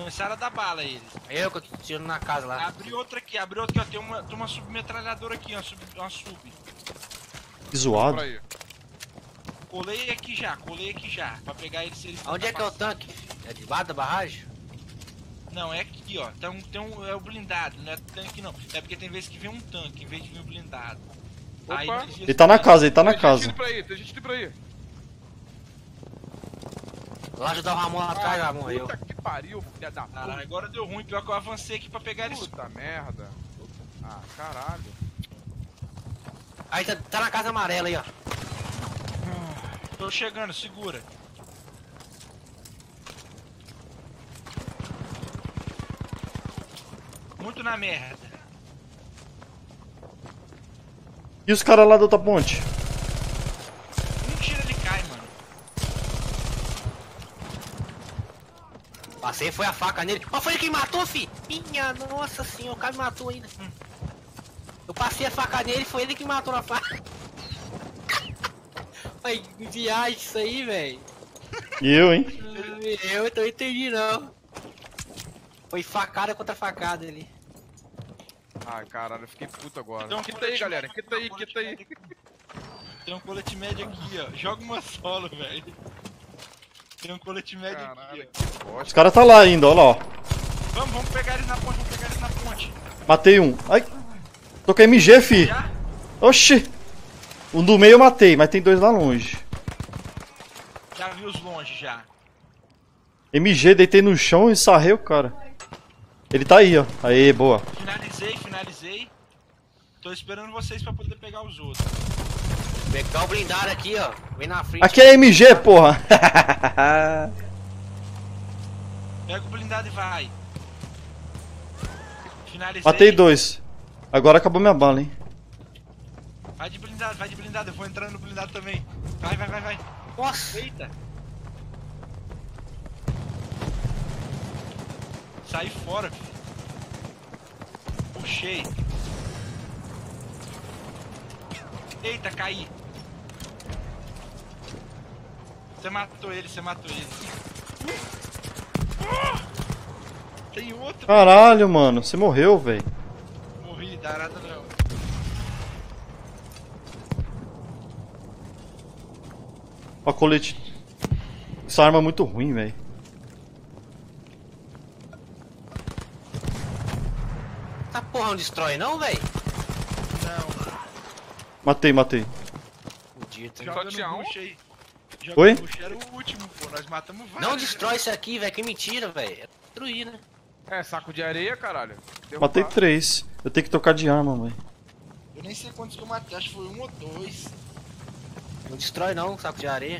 Começaram a dar bala eles. Eu que eu tô tirando na casa lá. Abre outra aqui, ó. Tem uma submetralhadora aqui, ó. Uma sub. Que zoado. Colei aqui já. Pra pegar eles se eles. Onde é que é o tanque? É debaixo da barragem? Não, é aqui, ó. É o blindado, não é tanque não. É porque tem vezes que vem um tanque em vez de vir um blindado. Opa. Aí, Ele tá na casa, ele tá na Tem casa. gente tem gente por aí. Lá ajudar o Ramon lá atrás, já morreu. Puta que pariu, filha da Caralho, puta. agora deu ruim. Pior que eu avancei aqui pra pegar eles. Puta merda. Ah, caralho. Aí tá na casa amarela aí, ó. Tô chegando, segura. Muito na merda. E os caras lá da outra ponte? Um tiro ele cai, mano. Passei, foi a faca nele. Ó, foi ele que matou, fi! Minha nossa senhora, o cara me matou ainda. Eu passei a faca nele, foi ele que matou na faca. Ai, que viagem isso aí, velho. E eu, hein? Eu não entendi não. Foi facada contra facada ali. Ai, caralho, eu fiquei puto agora. Então, Quita aí, galera. Quita aí. Tem um colete médio aqui, ó. Joga uma solo, velho. Tem um colete médio Caralho, aqui, que Os bosta. caras tá lá ainda, olha lá, ó. ó. Vamos pegar eles na ponte, Matei um. Ai. Tô com MG, fi. Já? Oxi. Um do meio eu matei, mas tem dois lá longe. Já vi os longe, já. MG, deitei no chão e sarrei o cara. Ele tá aí, ó. Aê, boa. Finalizei. Tô esperando vocês pra poder pegar os outros. Pegar o blindado aqui, ó. Vem na frente. Aqui é MG, porra. Pega o blindado e vai. Finalizei. Matei dois. Agora acabou minha bala, hein. Vai de blindado. Eu vou entrar no blindado também. Vai. Nossa. Eita. Sai fora, filho. Puxei. Eita, caí. Você matou ele. Tem outro. Caralho, mano. Você morreu, velho. Morri, dá nada não. Ó, colete. Essa arma é muito ruim, velho. Essa porra não destrói não, velho? Não. Matei. Fudito. Só Joga tinha no um? rush aí. Oi? No rush era o último, pô. Nós matamos vários. Não destrói isso aqui, velho. Que mentira, velho. É destruir, né? É, saco de areia, caralho. Matei 3. Eu tenho que trocar de arma, velho. Eu nem sei quantos que eu matei. Acho que foi 1 ou 2. Não destrói não, saco de areia.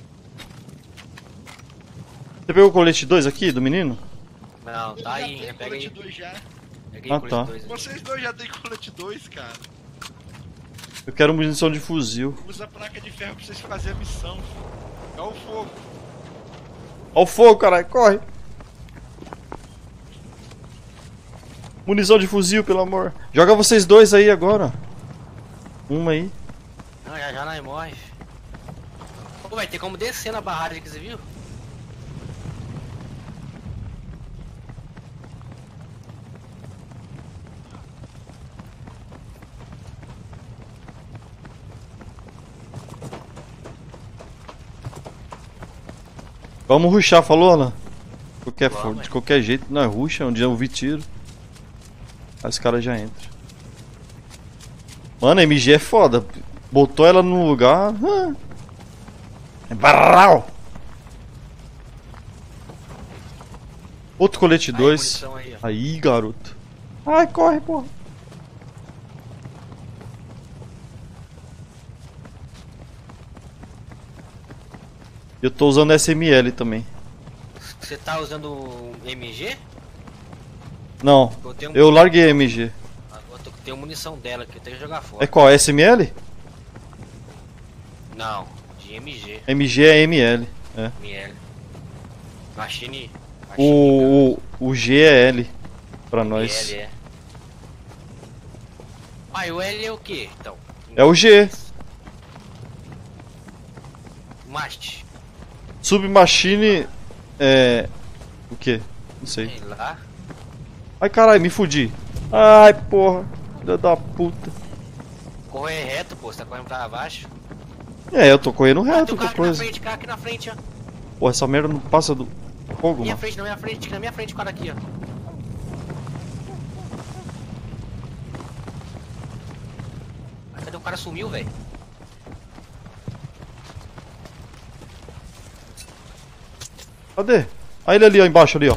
Você pegou o colete 2 aqui, do menino? Não, tá aí, já né? tem Pega aí. colete 2 já. Peguei Ah, por tá. esses dois aí. Vocês dois já tem colete 2, cara. Eu quero munição de fuzil. Usa a placa de ferro pra vocês fazerem a missão. É o fogo. Ó o fogo, caralho, corre! Munição de fuzil, pelo amor. Joga vocês dois aí agora. Uma aí. Não, já nós morre. Pô, vai ter como descer na barragem que você viu? Vamos rushar, falou, Alan? Vamos, De qualquer jeito, nós ruxa, onde eu ouvi tiro. Aí os caras já entram. Mano, a MG é foda. Botou ela no lugar. É barral! Outro colete Aí, 2. munição aí, ó. Aí, garoto. Ai, corre, porra. Eu tô usando SML também. Você tá usando MG? Não, Eu tenho, eu larguei a MG. eu tenho munição dela que eu tenho que jogar fora. É qual? SML? Não, de MG. MG é ML. É. ML. Machine. O G é L. Pra nós. ML, é. Ah, e o L é o que, então? É o G. Mast. Submachine é. O que? Não sei. Sei lá. Ai, caralho, me fudi. Ai, porra. Filha da puta. Correr reto, pô. Você tá correndo pra baixo. É, eu tô correndo Ah, tem reto um com carro aqui na coisa. frente, carro aqui na frente, ó. Pô, essa merda não passa do fogo, Minha mano. frente, na minha frente, aqui na minha frente, o cara aqui, ó. Ah, cadê o cara sumiu, velho? Cadê? Ah, ele ali, ó, embaixo ali, ó.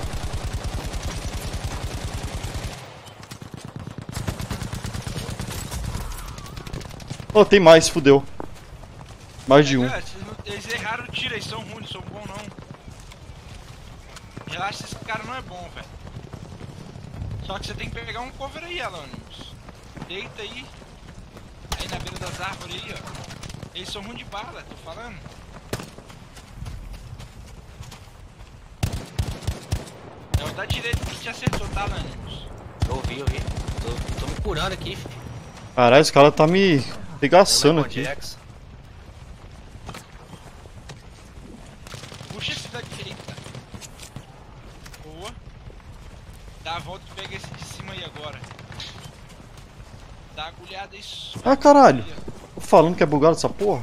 Oh, tem mais, fudeu. Mais de um. Cara, eles erraram o tiro, eles são ruins, não são bons não. Relaxa, esse cara não é bom, velho. Só que você tem que pegar um cover aí, Alanimus. Deita aí. Aí na beira das árvores aí, ó. Eles são ruins de bala, tô falando. É o da direita que te acertou, tá, Alanimus? Eu vi. Tô me curando aqui, filho. Caralho, esse cara tá me regaçando aqui. Jax. Puxa esse da direita. Boa. Dá a volta e pega esse de cima aí agora. Dá agulhada isso. Ah, caralho. Tô falando que é bugado essa porra.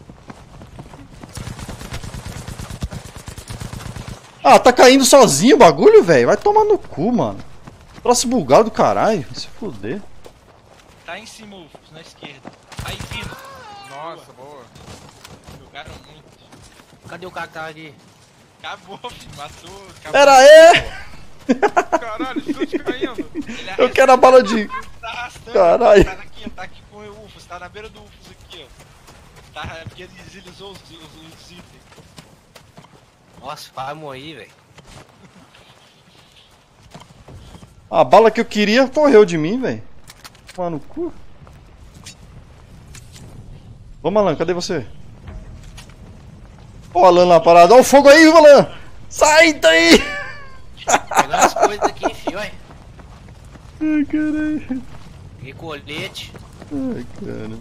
Ah, tá caindo sozinho o bagulho, velho. Vai tomar no cu, mano. Troço bugado do caralho. Vai se fuder. Tá em cima, Ufos, na esquerda. Aí vindo. Nossa, boa. Jogaram muito. Cadê o cara que tava aqui? Acabou, filho. Matou. Acabou. Pera aí! Caralho, chute caindo. Ele Eu quero a bala de... Tá arrastando. Caralho. Tá aqui, ó. Tá aqui com o Ufos. Tá na beira do Ufos aqui, ó. Tá, porque ele deslizou os itens. Nossa, vai morrer, velho. A bala que eu queria correu de mim, velho. Mano, cu. Vamos, Alan, cadê você? Ó, o Alan lá parado. Ó o fogo aí, Alan! Sai daí! Pegando as coisas aqui, filho, olha. Ai, caralho. Peguei colete. Ai, cara.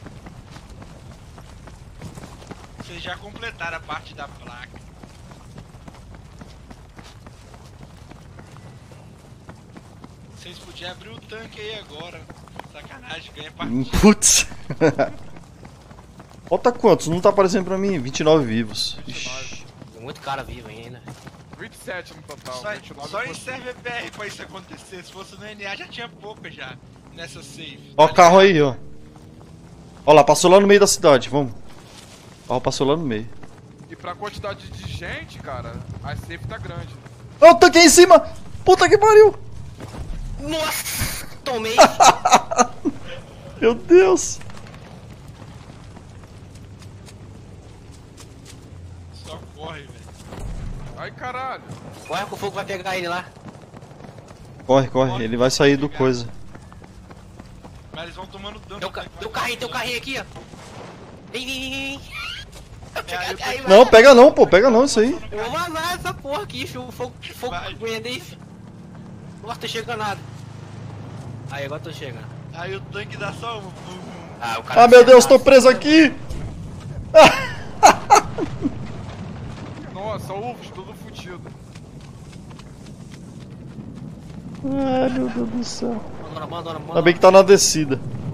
Vocês já completaram a parte da placa. Vocês podiam abrir o tanque aí agora. Sacanagem, ganha partida. Putz. Falta quantos? Não tá aparecendo pra mim. 29 vivos. 29. Ixi. Tem muito cara vivo ainda. 27 no total. Só, 29 só em depois- server BR pra isso acontecer. Se fosse no NA já tinha pouca já. Nessa save. Ó o tá carro ligado? aí, ó. Ó lá, passou lá no meio da cidade, vamos. O carro passou lá no meio. E pra quantidade de gente, cara, a safe tá grande. Ó, o tanque aí em cima! Puta que pariu! Nossa! Tomei! Meu Deus! Só corre, velho. Ai, caralho. Corre que o fogo vai pegar ele lá. Corre, corre, ele vai sair do coisa. Mas eles vão tomando dano. Tem o carrinho aqui, ó. Vem. Aí, Não, pega não, pô, pega não isso aí. Eu vou vazar essa porra aqui, filho. O fogo Vai. aguenta aí, filho. Nossa, tô chegando nada. Aí, agora tô chegando. Aí o tanque dá só um. O cara Ah, meu Deus, tô acertasse. preso aqui! Nossa, ufos, tudo fudido. Ai, meu Deus do céu. Manda. Ainda bem que tá na descida.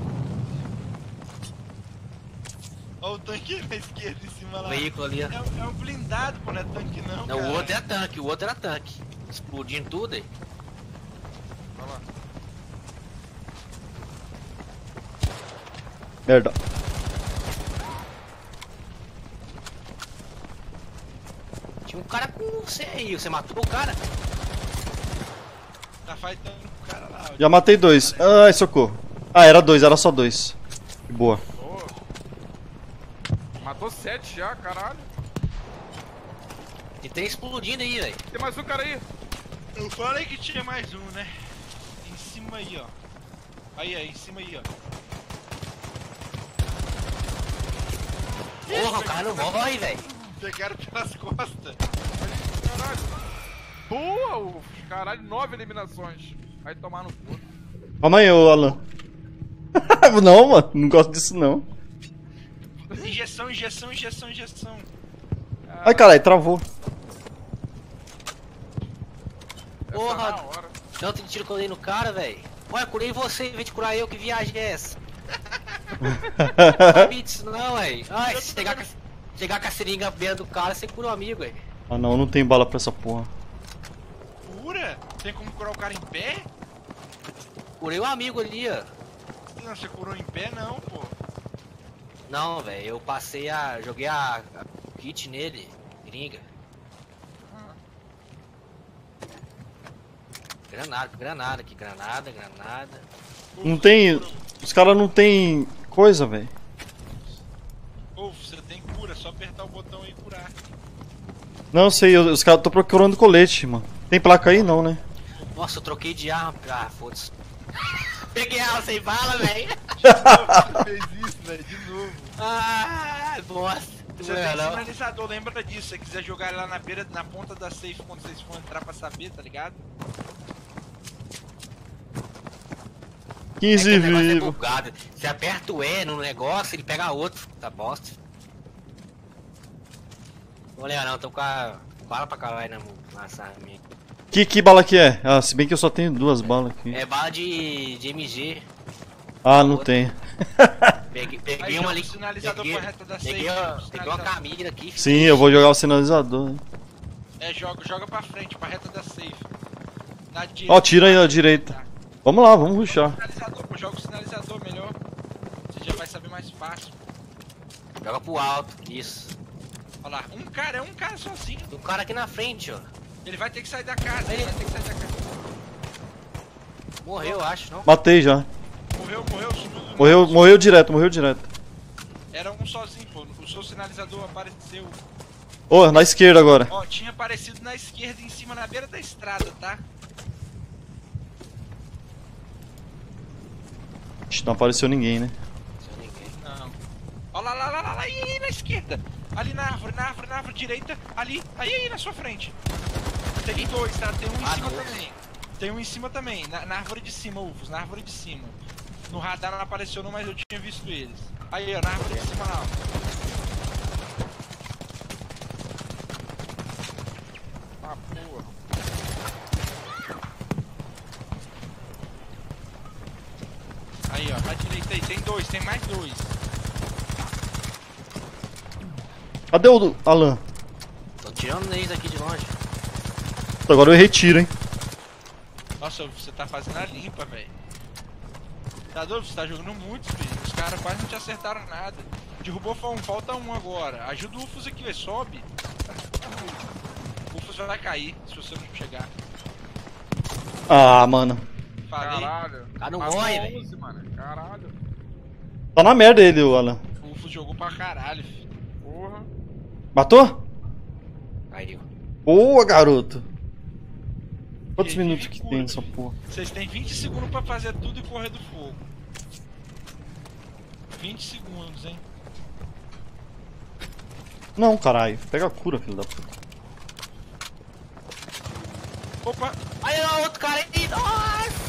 Ó o tanque na esquerda em cima O lá. veículo ali, ó. É um blindado, pô, não é tanque não. Não, cara. o outro é tanque, o outro era tanque. Explodindo tudo aí. Vai lá. Merda. Tinha um cara com você aí, você matou o cara? Tá fightando com o cara lá. ó. Já matei dois. Ai, socorro. Ah, era dois, era só dois. Que boa. Boa. Matou 7 já, caralho. E tem explodindo aí, velho. Tem mais um cara aí. Eu falei que tinha mais um, né? Em cima aí, ó. Aí, em cima aí, ó. Porra, o cara não morre, velho. Pegaram pelas costas. Caralho. Boa, ufos. Caralho, 9 eliminações. Vai tomar no cu. Calma aí, ô Alan. Não, mano, não gosto disso não. Injeção. Ai, caralho, travou. Porra, na hora. tanto de tiro que eu dei no cara, velho. Ué, curei você em vez de curar eu, que viagem é essa? Não sabia disso não, velho. Ai, se chegar com a seringa beira do cara, você cura o amigo, velho. Ah não, não tem bala pra essa porra. Cura? Tem como curar o cara em pé? Curei o amigo ali, ó. Não, você curou em pé não, pô. Não, velho, eu passei joguei o kit nele, gringa. Granada aqui, granada. Não tem. Os caras não tem coisa, velho. Ô, você tem cura, só apertar o botão e curar. Não sei, os caras tô procurando colete, mano. Tem placa aí não, né? Nossa, eu troquei de arma. Ah, foda-se. Peguei ela sem bala, velho. Você fez isso, velho, de novo. Ah, bosta. Você tem sinalizador, lembra disso. Se você quiser jogar lá na beira, na ponta da safe quando vocês for entrar pra saber, tá ligado? 15 o negócio é vivo. bugado. Você aperta o E no negócio, ele pega outro. Tá bosta. Não vou levar não, tô com a bala pra caralho nessa arminha. Que bala que é? Ah, se bem que eu só tenho 2 balas aqui. É bala de MG. Ah, não tem. Peguei Aí, uma joga ali. o sinalizador pra reta da safe. Peguei uma sinalizador. camisa aqui. Sim, eu vou jogar o sinalizador. Hein. É, joga pra frente, pra reta da safe. Na direita. Ó, tira aí na direita. Vamos lá, vamos rushar. Sinalizador, pô, joga o sinalizador melhor. Você já vai saber mais fácil. Joga pro alto, isso. Olha lá, um cara sozinho. Tem um cara aqui na frente, ó. Ele vai ter que sair da casa, ele vai ter que sair da casa. Morreu, eu acho, não? Matei já. Morreu, sumiu do negócio. Morreu direto. Era um sozinho, pô. O seu sinalizador apareceu. Ô, na esquerda agora. Ó, tinha aparecido na esquerda, em cima, na beira da estrada, tá? Ixi, não apareceu ninguém, né? Não. Ó lá, aí, na esquerda. Ali na árvore direita. Ali, aí, na sua frente. Tem 2, tá? Tem um em cima também. Tem um em cima também, na árvore de cima, Ufos, na árvore de cima. No radar não apareceu não, mas eu tinha visto eles. Aí, ó, na árvore de cima lá, ó. Ah, porra. Aí, ó, na direita aí, tem 2, tem mais 2. Cadê o Alan? Tô tirando eles aqui de longe. Agora eu retiro, hein? Nossa, você tá fazendo a limpa, velho. Tá doido? Você tá jogando muito, filho. Os caras quase não te acertaram nada. Derrubou falta um agora. Ajuda o Ufos aqui, velho. Sobe. O Ufos vai cair se você não chegar. Ah, mano. Falei. Caralho. Cara, não Matou morre, velho. 11, mano. Caralho. Tá na merda ele, o Alan. O Ufos jogou pra caralho, filho. Porra. Matou? Caiu. Boa, garoto. Quantos Revive minutos que cura, tem nessa filho. porra? Vocês têm 20 segundos pra fazer tudo e correr do fogo. 20 segundos, hein? Não, caralho. Pega a cura, filho da puta. Opa! Aí, ó, outro cara aí. Nossa!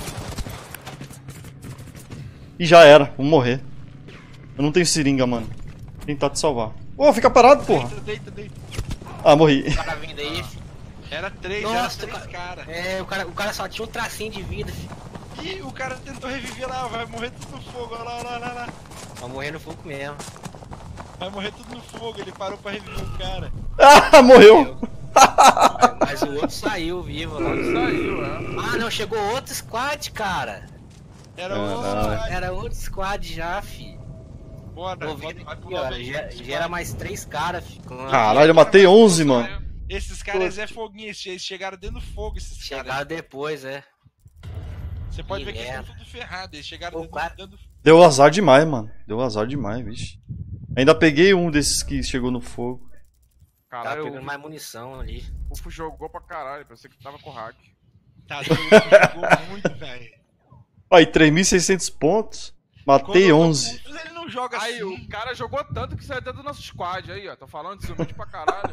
E já era, vou morrer. Eu não tenho seringa, mano. Vou tentar te salvar. Ô, fica parado, porra. Deita. Ah, morri. O cara vindo aí. Era 3, Nossa, era 3 cara. É, o cara só tinha um tracinho de vida, filho. Ih, o cara tentou reviver lá, vai morrer tudo no fogo, olha lá. Vai morrer no fogo mesmo. Vai morrer tudo no fogo, ele parou pra reviver o cara. Ah, morreu. Mas o outro saiu vivo lá. Saiu, é. Ah, não, chegou outro squad, cara. Era Caralho. Era outro squad já, fi. Bora, Tô vai vendo aqui, pular ó. bem. Gera mais 3 caras, fi. Caralho, eu matei 11, mano. Esses caras é foguinho, eles chegaram dentro do fogo, esses caras. Chegaram depois, é. Você pode ver que eles merda. estão tudo ferrados, eles chegaram Pô, dentro, cara. dentro do... Deu azar demais, mano. Deu azar demais, vixe. Ainda peguei um desses que chegou no fogo. Tava Caralho, pegando mais munição ali. o Ufo jogou pra caralho. Pensei que tava com hack. Tá doido, jogou muito, velho. Aí, 3.600 pontos. Matei 11. Ele não joga Aí, assim. o cara jogou tanto que saiu até do nosso squad aí, ó. Tô falando de humilde pra caralho.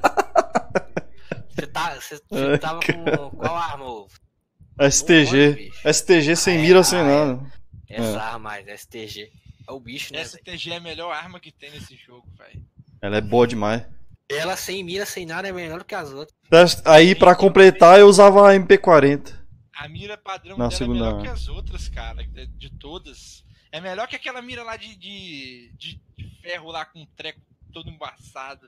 Você tava com qual arma, ô? STG. Ô, bicho. STG sem mira, sem nada. Essa arma aí, STG. É o bicho, né, velho? STG é a melhor arma que tem nesse jogo, velho. Ela é boa demais. Ela sem mira, sem nada, é melhor do que as outras. Aí, pra completar, eu usava a MP40. A mira padrão Na dela segunda é melhor que arma. as outras, cara, de todas. É melhor que aquela mira lá de ferro lá com um treco todo embaçado.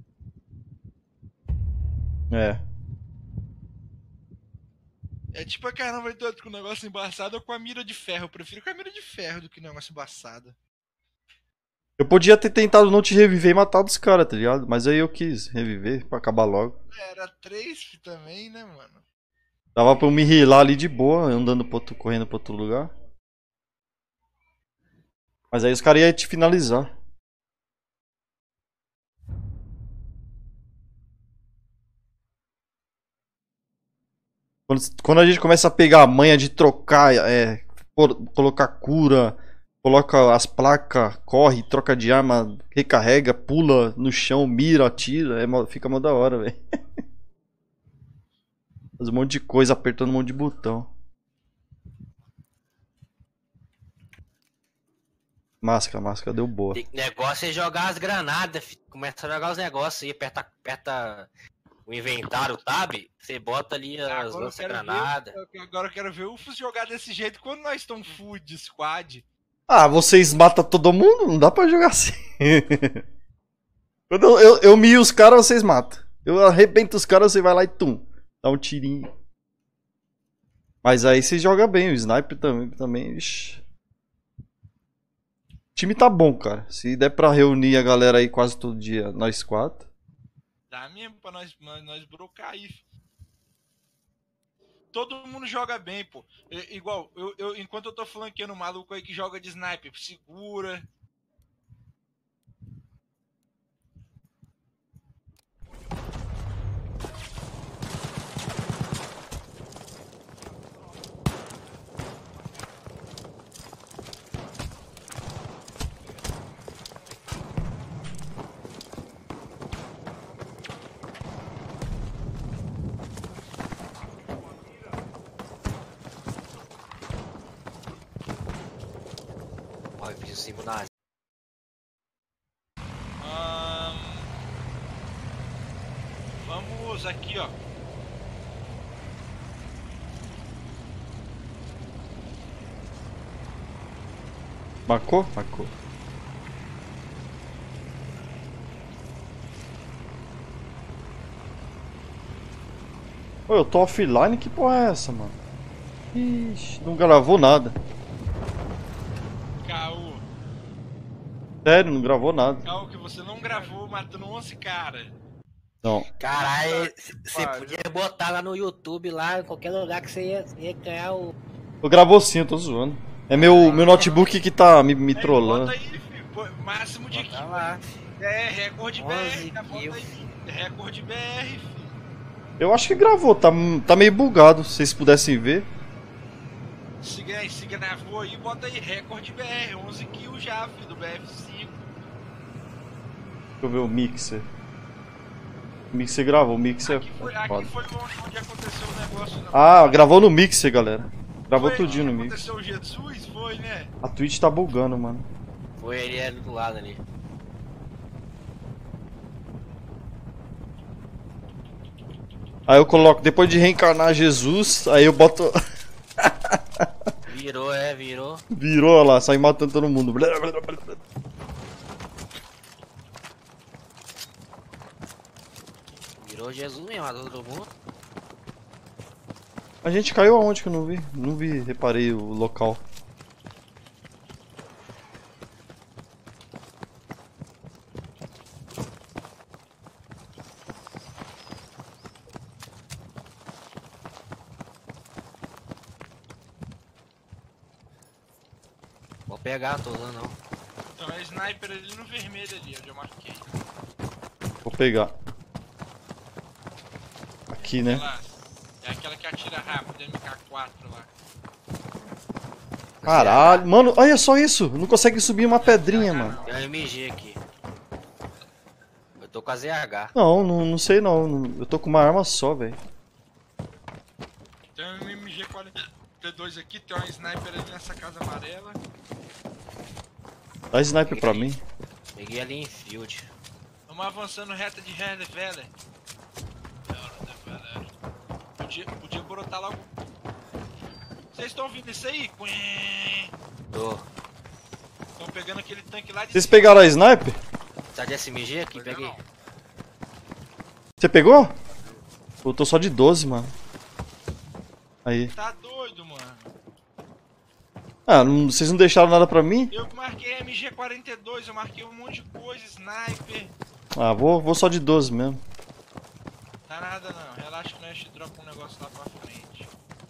É. É tipo a caramba todo com o negócio embaçado ou com a mira de ferro. Eu prefiro com a mira de ferro do que o negócio embaçado. Eu podia ter tentado não te reviver e matar os caras, tá ligado? Mas aí eu quis reviver pra acabar logo. Era 3 também, né, mano? Dava pra eu me healar ali de boa, andando pro outro, correndo pra outro lugar. Mas aí os caras iam te finalizar. Quando a gente começa a pegar a manha de trocar, colocar cura, coloca as placas, corre, troca de arma, recarrega, pula no chão, mira, atira, fica mó da hora, velho. Faz um monte de coisa, apertando um monte de botão. Máscara deu boa. O negócio é jogar as granadas, filho. Começa a jogar os negócios aí, aperta o inventário, tab, você bota ali as lança-granadas. Agora eu quero ver o Ufos jogar desse jeito quando nós estamos full de squad. Ah, vocês matam todo mundo? Não dá pra jogar assim. Quando eu mio os caras, vocês matam. Eu arrebento os caras, você vai lá e tum. Dá um tirinho. Mas aí você joga bem, o sniper também. Ixi. O time tá bom, cara. Se der pra reunir a galera aí quase todo dia, nós 4. Dá mesmo pra nós brocar aí. Todo mundo joga bem, pô. Igual, enquanto eu tô flanqueando o maluco aí que joga de sniper, segura. Olha, eu fiz o símbolo na Vamos aqui, ó. Marcou? Marcou. Ô, eu tô offline? Que porra é essa, mano? Ixi, não gravou nada. Caô. Sério, não gravou nada. Caô que você não gravou matando 11 cara. Não. Caralho, você podia botar lá no YouTube, lá em qualquer lugar que você ia ganhar o. Eu gravou sim, eu tô zoando. É meu notebook que tá me trollando. Bota aí, filho. Pô, máximo de Tá lá. recorde 11 BR, tá bota kills. aí. Recorde BR, filho. Eu acho que gravou, tá meio bugado, se vocês pudessem ver. Siga aí, siga na rua aí, bota aí, recorde BR, 11 kills já, filho, do BF5. Deixa eu ver o mixer. O mixer gravou, o mixer Aqui foi onde aconteceu o negócio. Ah, gravou no mixer, galera. Gravou Foi tudinho no onde mixer. aconteceu o Jesus, foi, né? A Twitch tá bugando, mano. Foi ele ali do lado ali. Aí eu coloco, depois de reencarnar Jesus, aí eu boto. Virou. Virou, olha lá, sai matando todo mundo. Virou Jesus mesmo, matou todo mundo. A gente caiu aonde que eu não vi? Não vi, reparei o local. Vou pegar, tô usando não. Então é sniper ali no vermelho ali, onde eu marquei. Vou pegar. Aqui, né? Lá, é aquela que atira rápido, MK4 lá. Caralho, mano, olha só isso. Não consegue subir uma pedrinha, mano. Tem um MG aqui. Eu tô com a ZH. Não sei não. Eu tô com uma arma só, velho. Tem um MG42 aqui, tem uma sniper ali nessa casa amarela. Dá sniper pra mim. Peguei ali em field. Vamos avançando reta de velho. Podia brotar logo. Vocês estão ouvindo isso aí? Tô. Estão pegando aquele tanque lá de Vocês cima. pegaram a sniper? Tá de SMG aqui? Peguei Peguei. não. Você pegou? Eu tô só de 12, mano. Aí. Tá doido, mano. Ah, vocês não deixaram nada pra mim? Eu marquei MG42, eu marquei um monte de coisa, sniper. Ah, vou só de 12 mesmo. Tá nada não, relaxa que nós te dropa um negócio lá pra frente.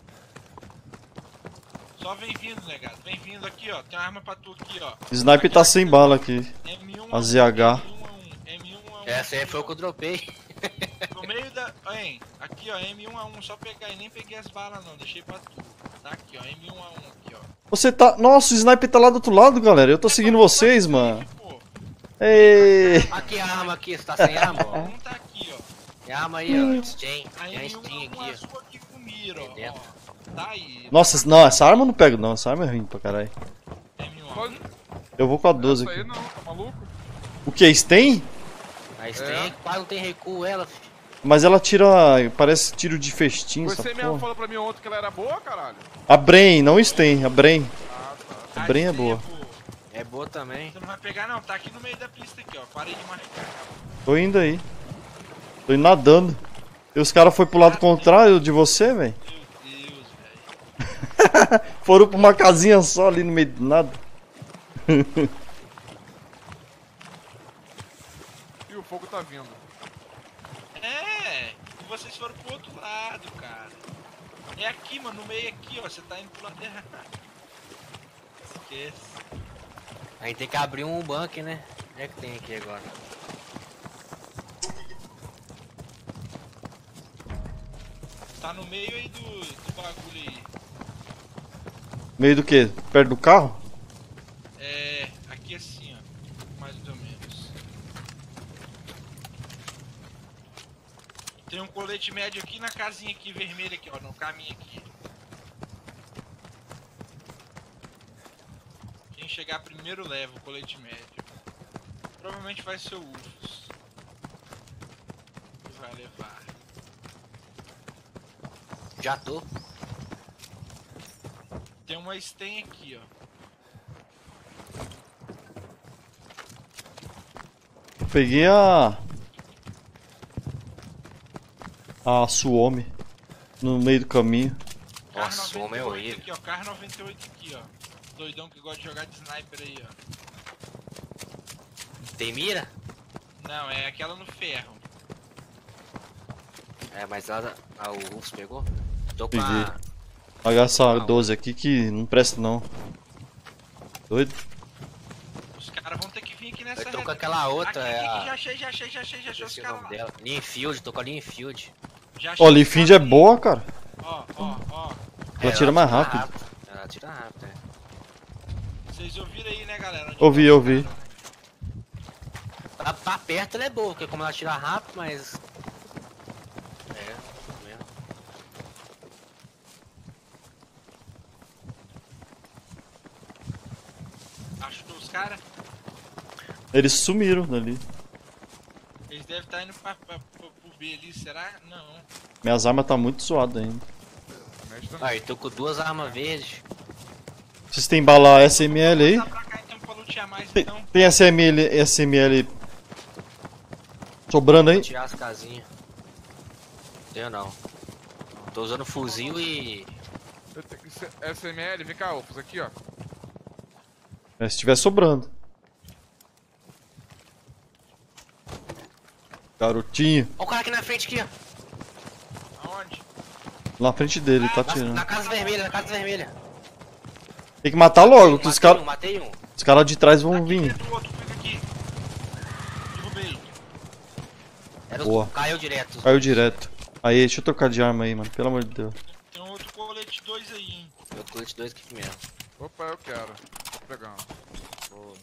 Só vem vindo, negado. Vem vindo aqui, ó. Tem uma arma pra tu aqui, ó. Sniper tá sem bala aqui. M1 A ZH. M1A1. Essa aí foi o que eu dropei. No meio da... Hein, aqui ó, M1A1, só pegar aí. Nem peguei as balas não, deixei pra tu. Tá aqui ó, M1A1 aqui ó. Você tá... Nossa, o sniper tá lá do outro lado, galera. Eu tô seguindo vocês, mano. Pô, Ei. Aqui a arma aqui, você tá sem arma, ó. um tá aqui ó. Tem arma aí, ó. Steam. A Tem a Steam M1A1 aqui, é sua aqui com mira, ó. Tem dentro. Tá aí. Nossa, não, essa arma eu não pego não. Essa arma é ruim pra caralho. M1A1. Eu vou com a 12 Essa aí aqui. não, tá maluco? O que? Stem? ó. A Steam quase não tem recuo, ela, filho. Mas ela tira... Parece tiro de festim, essa Você mesmo porra. falou pra mim ontem que ela era boa, caralho? A Brain, não Stem. A Brain. Ah, tá. A Brain é boa. É boa também. Você não vai pegar não, tá aqui no meio da pista aqui ó. Parei de marcar. Tô indo aí. Tô indo nadando. E os caras foram pro lado contrário de você, velho. Meu Deus, velho. Foram pra uma casinha só ali no meio do nada. E o fogo tá vindo. É, e vocês foram pro outro lado, cara. É aqui, mano, no meio aqui, ó. Você tá indo pro lado errado. Esquece. A gente tem que abrir um bunker, né? O que é que tem aqui agora? Tá no meio aí do bagulho aí. Meio do quê? Perto do carro? É, aqui assim, ó. Mais ou menos. Tem um colete médio aqui na casinha aqui, vermelha aqui, ó. No caminho aqui. Quem chegar primeiro leva o colete médio. Provavelmente vai ser o Ufos. Que vai levar. Já tô. Tem uma Sten aqui, ó. Peguei a Suomi no meio do caminho. Nossa, o homem é 98 horrível. aqui, ó. Carro 98 aqui, ó. Doidão que gosta de jogar de sniper aí, ó. Tem mira? Não, é aquela no ferro. É, mas ela. Ah, o Rufus pegou? Tô com Peguei. a. Pagar essa 12 aqui que não presta não. Doido? Os caras vão ter que vir aqui nessa Eu tô com reta. aquela outra, Aqui, é aqui, a. já achei os Esqueci o caras nome lá. dela. Linfield, tô com a Linfield. Já achei Ó, os Linfield caras é ali. boa, cara. Ó. Ela tira mais rápido. Ela tira rápido, é. Vocês ouviram aí, né, galera? Onde Ouvi, tá os ouvi. caras, né? Tá perto ela é boa, porque como ela tira rápido, mas. É, mesmo. Achou os caras? Eles sumiram dali. Eles devem estar indo pro B ali, será? Não. Minhas armas tá muito zoadas ainda. Mexe também. Aí, tô com duas armas verdes. Vocês têm bala SML aí? Vou passar pra cá então pra lutear mais, Tem, então. tem SML sobrando aí? Vou tirar as casinhas. Tenho não. Tô usando fuzil e. Eu tenho que ser- SML, vem cá, Ufos, aqui ó. É, se tiver sobrando. Garotinho. Ó o cara aqui na frente aqui, ó. Aonde? Na frente dele, tá Na tirando. casa vermelha, na casa vermelha. Tem que matar logo, que Matei um. os caras de trás vão Aqui vir. dentro do outro, pega aqui. Derrubei. Era Boa. Caiu direto. Caiu direto. Aí, deixa eu trocar de arma aí, mano. Pelo amor de Deus. Tem um outro colete 2 aí, hein. Eu colete dois aqui mesmo. Opa, eu quero. Tô pegando. Pô,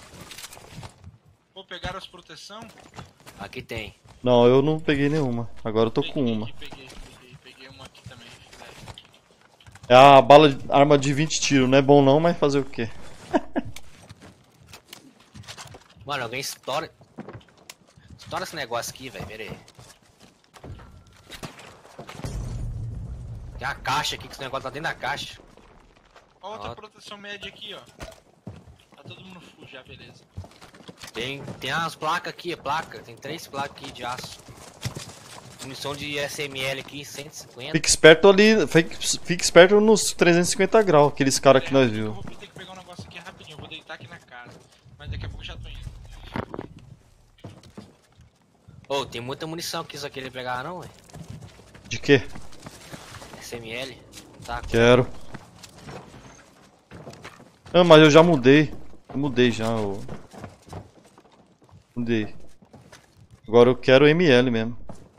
Pô, pegaram as proteção? aqui tem. Não, eu não peguei nenhuma. Agora eu tô com Peguei uma. aqui, peguei uma aqui também. filé. É a bala, arma de 20 tiros. Não é bom não, mas fazer o quê? Mano, alguém estoura. Estoura esse negócio aqui, velho. Pera aí. Tem a caixa aqui, que esse negócio tá dentro da caixa. Ó outra Ó. proteção média aqui, ó. Tá todo mundo full já, beleza. Tem umas placas aqui, placa. Tem 3 placas aqui de aço. Munição de SML aqui, 150. Fique esperto ali, fique esperto nos 350 graus, aqueles caras que nós Eu viu. vou ter que pegar um negócio aqui rapidinho, eu vou deitar aqui na casa. Mas daqui a pouco eu já tô indo. Ô, tem muita munição aqui, só querer pegar não, velho. De quê? SML. Tá. Quero. Ah, mas eu já mudei. Eu mudei já, eu... Mudei. Agora eu quero ML mesmo.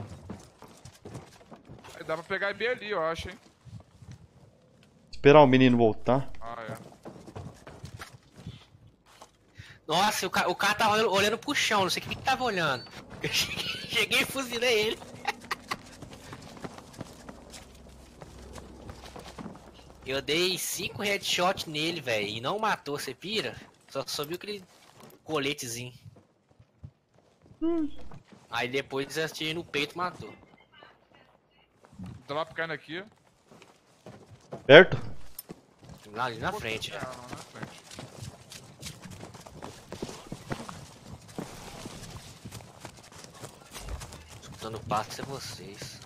Aí dá pra pegar B ali, eu acho, hein. Esperar o menino voltar. Ah, é. Nossa, o cara tava olhando pro chão, não sei o que tava olhando. Eu cheguei e fuzilei ele. Eu dei 5 headshots nele, velho, e não matou, você pira? Só subiu aquele coletezinho. Aí depois eu atirei no peito e matou. Drop caindo aqui. Perto? Lá ali na frente. É, não, na frente. Escutando passo é vocês.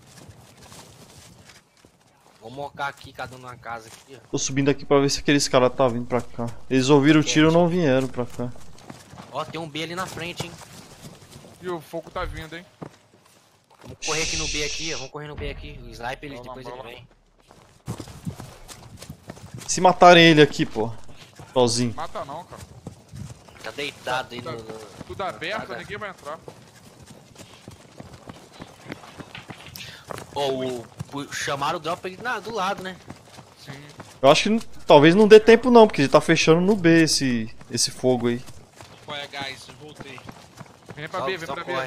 Vou mocar aqui, cada um numa casa aqui, ó. Tô subindo aqui pra ver se aqueles caras tá vindo pra cá. Eles ouviram o tiro e não vieram pra cá. Ó, tem um B ali na frente, hein. E o fogo tá vindo, hein. Vamos correr aqui no B aqui, ó. Vamos correr no B aqui. O sniper, ele, Vamos lá, depois ele vamos lá. vem. Se matarem ele aqui, pô. Sozinho. Mata não, cara. Tá deitado aí Tá- no... Tudo aberto, Tá, ninguém vai entrar. Ó, chamaram o drop ali do lado, né? Sim. Eu acho que talvez não dê tempo não, porque ele tá fechando no B esse fogo aí. Qual é, guys? Eu voltei. Vem pra B, vem Só pra B. corre.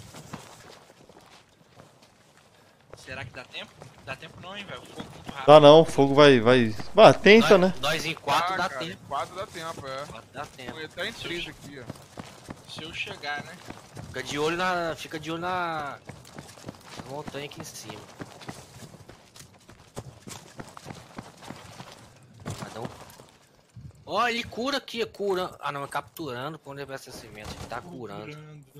Será que dá tempo? Dá tempo não, hein, velho? O fogo muito rápido. Dá não, o fogo vai... Ah, tenta, né? Nós em 4 dá cara, tempo. 4 dá tempo, é. 4 dá tempo. Ele tá em 3 aqui, ó. Se eu chegar, né? Fica de olho na montanha aqui em cima. Cada um. Ó, ele cura aqui, cura. Ah não, é capturando quando ele vai cimento. Ele tá curando.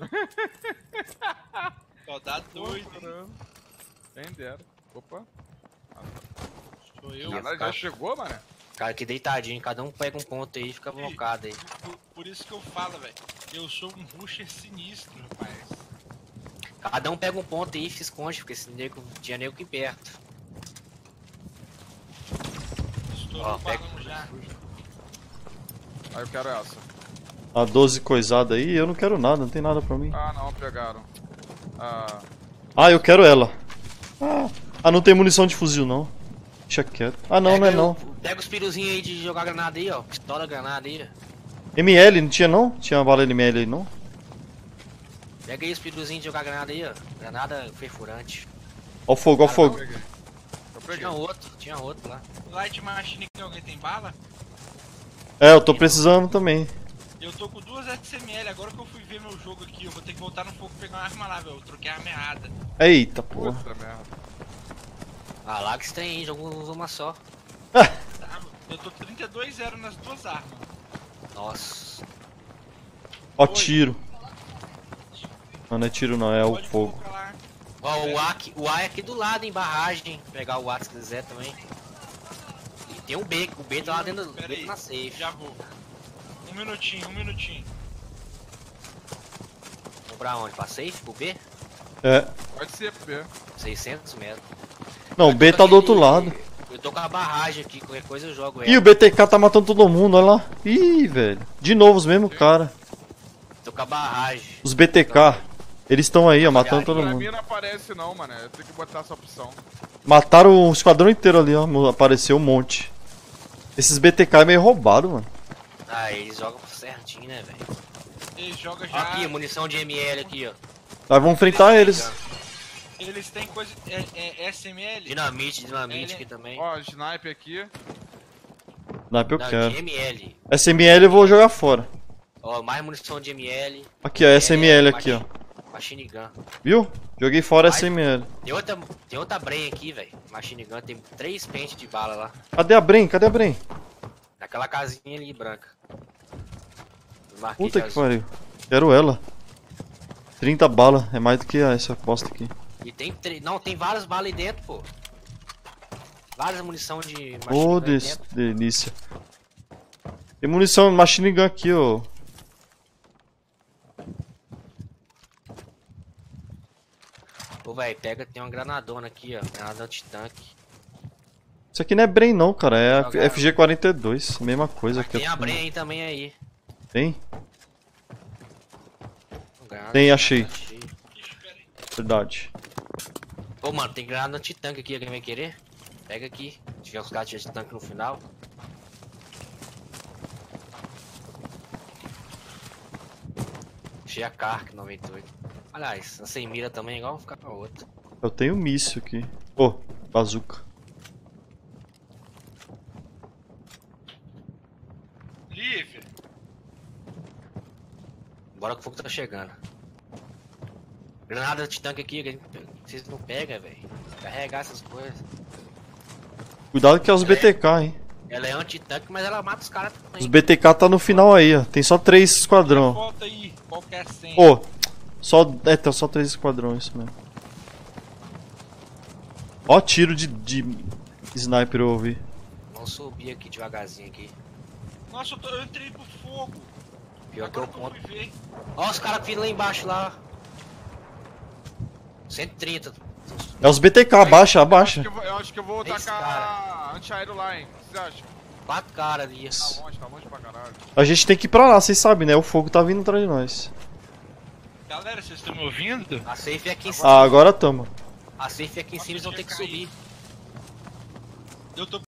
Só dá doido. Quem dera. Opa. Sou eu. Caralho, já chegou, mano? Cara, aqui deitadinho, cada um pega um ponto aí e fica blocado aí. Por isso que eu falo, velho. Eu sou um rusher sinistro, rapaz. Cada um pega um ponto aí e se esconde, porque esse nego, tinha nego aqui perto. Estou Ó, no pega- balão já. Aí eu quero essa. A 12 coisada aí, eu não quero nada, não tem nada pra mim. Ah, não, pegaram. Ah, Ah, eu quero ela. Ah, não tem munição de fuzil não. Deixa quieto. Ah, não, não é não. Pega os piruzinhos aí de jogar granada aí, ó. Pistola, granada aí, ó. ML, não tinha não? Tinha uma bala de ML aí não? Pega aí os piruzinhos de jogar granada aí, ó. Granada perfurante. Ó o fogo, ó o eu fogo. peguei. Eu peguei. Tinha outro lá. Light Machine, que alguém tem bala? É, eu tô precisando também. Eu tô com 2 SML, agora que eu fui ver meu jogo aqui, eu vou ter que voltar no fogo e pegar uma arma lá, velho. Eu troquei a arma errada. Eita, porra. Puta merda. Ah, lá que você tem aí, jogou uma só. Tá? Eu tô 32-0 nas 2 armas. Nossa. Ó tiro. Não, não é tiro não, é o Pode fogo. colocar lá. Ó, o A é aqui do lado, em barragem. Pegar o A se quiser também. E tem um B, o B tá lá dentro, Pera dentro aí, na safe. já vou. Um minutinho. Vou pra onde? Pra safe? Pro B? É. Pode ser, B. 600 metros. Não, o B tá do outro lado. Eu tô com a barragem aqui, qualquer coisa eu jogo ela. Ih, o BTK tá matando todo mundo, olha lá. Ih, velho. De novo os mesmos cara. Tô com a barragem. Os BTK. Eles estão aí, ó, matando todo Pra mundo. mim não aparece não, mano. Eu tenho que botar essa opção. Mataram o esquadrão inteiro ali, ó. Apareceu um monte. Esses BTK é meio roubado, mano. Ah, eles jogam certinho, né, velho? Ele joga já. Aqui, munição de ML aqui, ó. Nós vamos enfrentar eles. Eles têm coisa. É SML? Dinamite Ele- aqui também. Ó, sniper aqui. Sniper eu Não, quero. de ML. SML eu vou jogar fora. Ó, mais munição de ML. Aqui, ó, SML aqui, ó. Machine Gun. Viu? Joguei fora SML. Tem outra Brain aqui, velho. Machine Gun, tem 3 pentes de bala lá. Cadê a Bren? Cadê a Bren? Aquela casinha ali, branca. Marquei Puta de que azul. pariu. Quero ela. 30 balas, é mais do que essa bosta aqui. E tem não, tem várias balas aí dentro, pô. Várias munição de Ô, gun aí dentro. delícia. Tem munição de machine gun aqui, ó. Ô, velho, pega, tem uma granadona aqui, ó. Granada anti-tanque. Isso aqui não é Brain não, cara. É a Joga- FG42. Mesma coisa que Tem a Bren aí também aí. Tem? Granada Tem, achei. cheia. Verdade. Ô, mano, tem granada anti-tanque aqui, alguém vai querer? Pega aqui. Se tiver os caras de tanque no final. Achei a Kark 98. Aliás, a sem mira também é igual ficar com a outra. Eu tenho míssil aqui. Ô, bazuca. Lívia. Bora que o fogo tá chegando. Granada de tanque aqui, vocês não pegam, velho. Carregar essas coisas. Cuidado que é os BTK, hein. Ela é anti-tanque, mas ela mata os caras Os também. BTK tá no final aí, ó. Tem só 3 esquadrão. Volta aí, qualquer senha. Ô, tem só 3 esquadrão, isso mesmo. Ó tiro de sniper eu ouvi. Vamos subir aqui devagarzinho aqui. Nossa, eu entrei pro fogo. Pior que eu Agora ponto. fui ver. Ó os caras vindo lá embaixo lá. 130. É os BTK, abaixa, abaixa. Eu acho que eu vou Esse tacar anti-aéreo lá, hein? O que você acha? 4 caras ali. Tá longe pra caralho. A gente tem que ir pra lá, vocês sabem, né? O fogo tá vindo atrás de nós. Galera, vocês estão me ouvindo? A safe é aqui em cima. Ah, agora tamo. A safe é aqui em cima, eles vão ter que subir. Eu tô